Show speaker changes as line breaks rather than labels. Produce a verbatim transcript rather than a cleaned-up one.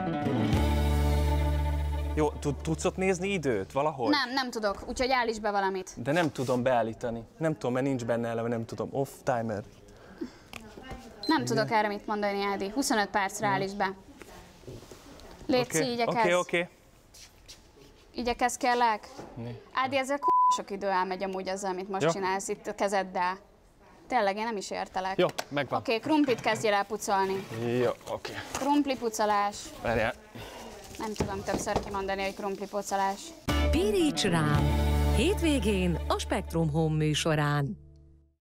Jó, tudsz ott nézni időt valahogy?
Nem, nem tudok, úgyhogy állíts be valamit.
De nem tudom beállítani. Nem tudom, mert nincs benne eleve, nem tudom. Off timer.
Nem Igen. tudok erre mit mondani, Ádi. huszonöt percre állíts be. Léci, okay. igyekezz.
Oké, okay, oké. Okay.
Igyekezz, kérlek. Ádi, ezzel k*** sok idő elmegy amúgy azzal, amit most Jó. csinálsz itt a kezeddel. Tényleg, én nem is értelek.
Jó, megvan.
Oké, okay, krumplit kezdjél el pucolni.
Jó, oké. Okay.
Krumpli pucolás.
Várjál.
Nem tudom többször kimondani, hogy krumpli pucolás.
Piríts rám! Hétvégén a Spektrum Home műsorán.